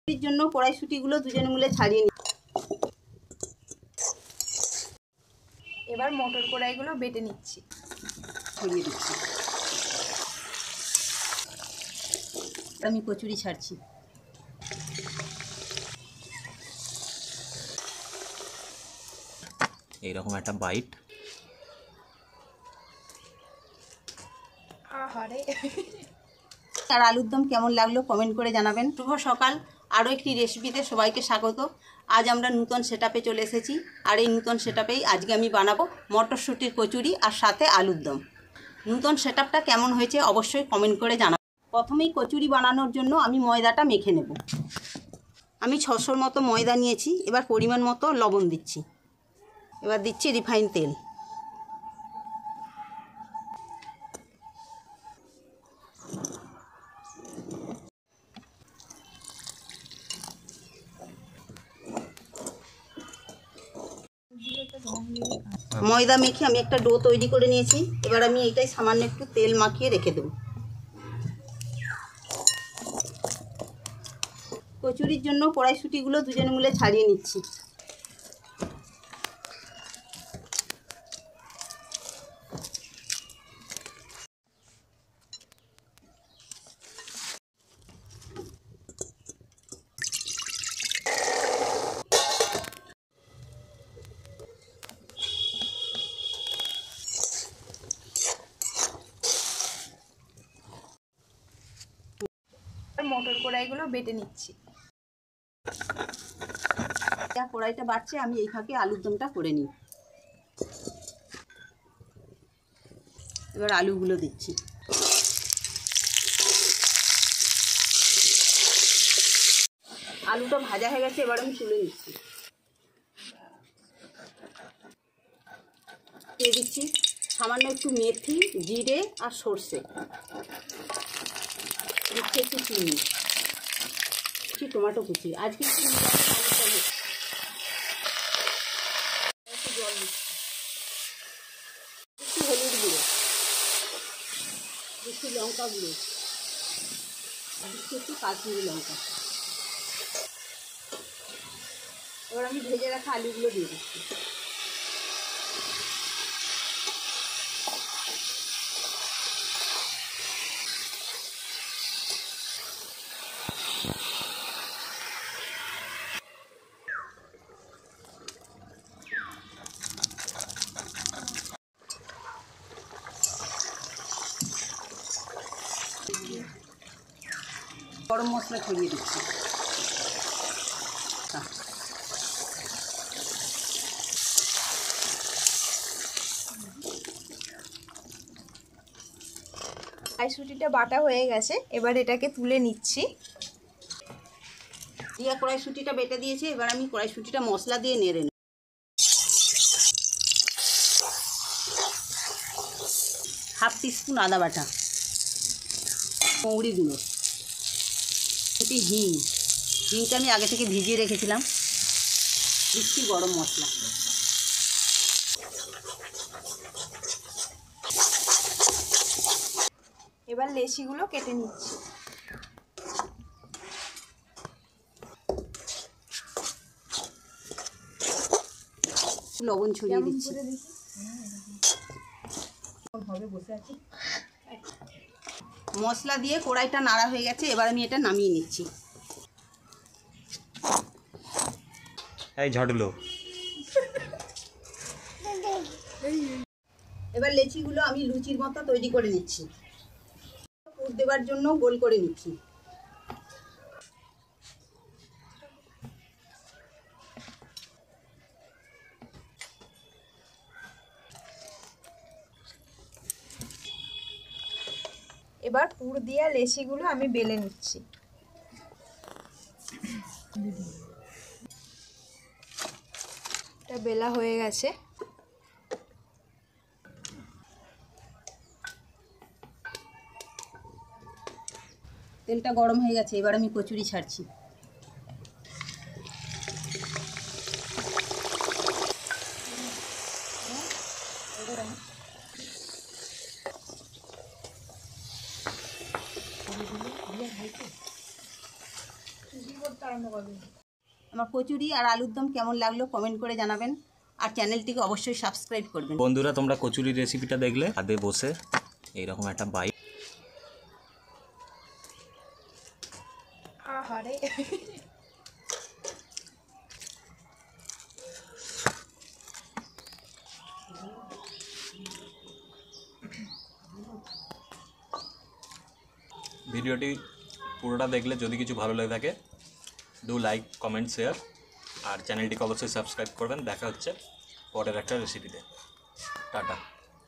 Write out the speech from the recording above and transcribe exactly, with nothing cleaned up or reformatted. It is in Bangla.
এর জন্য কড়াইশুঁটিগুলো দুজনে মিলে ছাড়িয়ে নিই। এবার মটর কড়াইগুলো বেটে নিচ্ছি, ছড়িয়ে দিচ্ছি। আমি কচুরি ছাড়ছি। এইরকম একটা বাইট। আহারে আর আলুর দম কেমন লাগলো কমেন্ট করে জানাবেন। শুভ সকাল, আরও একটি রেসিপিতে সবাইকে স্বাগত। আজ আমরা নূতন সেটআপে চলে এসেছি, আর এই নূতন সেটআপেই আজকে আমি বানাবো মটরশুঁটির কচুরি আর সাথে আলুর দম। নূতন সেটআপটা কেমন হয়েছে অবশ্যই কমেন্ট করে জানাবেন। প্রথমেই কচুরি বানানোর জন্য আমি ময়দাটা মেখে নেব। আমি ছশোর মতো ময়দা নিয়েছি। এবার পরিমাণ মতো লবণ দিচ্ছি। এবার দিচ্ছি রিফাইন তেল। ময়দা মেখে আমি একটা ডো তৈরি করে নিয়েছি। এবার আমি এইটাই সামান্য একটু তেল মাখিয়ে রেখে দেব। কচুরির জন্য কড়াইশুঁটিগুলো দুজনে মিলে ছাড়িয়ে নিচ্ছি। মটর কড়াইগুলো বেটে নিচ্ছি। কড়াইটা বাড়ছে, আমি এই ফাঁকে আলুর দমটা করে নিই। এবার আলুগুলো দিচ্ছি। আলুটা ভাজা হয়ে গেছে, এবার আমি তুলে নিচ্ছি। দিয়ে দিচ্ছি সামান্য একটু মেথি, জিরে আর সর্ষে। দিচ্ছি একটু চিনি, একটু টমেটো কুচি। আজকে একটু একটু জল দিচ্ছি, একটু হলুদ গুঁড়ো, একটু লঙ্কা গুঁড়ো, দিচ্ছি একটু কাশ্মীরি লঙ্কা। এবার আমি ভেজে রাখা আলুগুলো দিয়ে দিচ্ছি। গরম মশলা ছড়িয়ে দিচ্ছি। কড়াইশুঁটিটা বাটা হয়ে গেছে, এবার এটাকে তুলে নিচ্ছি। দিয়ে কড়াইশুঁটিটা বেটে দিয়েছি। এবার আমি কড়াইশুঁটিটা মশলা দিয়ে নেড়ে নেব। হাফ টিস্পুন আদা বাটা, মৌরি গুঁড়ো, একটু হিং, হিংটা আমি আগে থেকে ভিজিয়ে রেখেছিলাম। দিচ্ছি গরম মশলা। এবার লেচিগুলো কেটে নিচ্ছি। লবণ ছড়িয়ে দিচ্ছি। মশলা দিয়ে কড়াইটা নাড়া হয়ে গেছে, এবার আমি এটা নামিয়ে নিচ্ছি। এই ঝাড়ুলো। এবার লেচিগুলো আমি লুচির মতো তৈরি করে নিচ্ছি। পুর দেওয়ার জন্য গোল করে নিচ্ছি। এবার পুর দিয়ে লেচিগুলো আমি বেলে নিচ্ছি। এটা বেলা হয়ে গেছে। তেলটা গরম হয়ে গেছে, এবার আমি কচুরি ছাড়ছি। আমার কচুরি আর আলুর দম কেমন লাগলো কমেন্ট করে জানাবেন, আর চ্যানেলটিকে অবশ্যই সাবস্ক্রাইব করবেন। বন্ধুরা তোমরা কচুরির রেসিপিটা দেখলে ছাদে বসে এইরকম একটা বাইট। আহারে ভিডিওটি পুরোটা দেখলে যদি কিছু ভালো লেগে থাকে ডু লাইক কমেন্ট শেয়ার, আর চ্যানেলটিকে অবশ্যই সাবস্ক্রাইব করবেন। দেখা হচ্ছে পরের একটা রেসিপিতে। টাটা।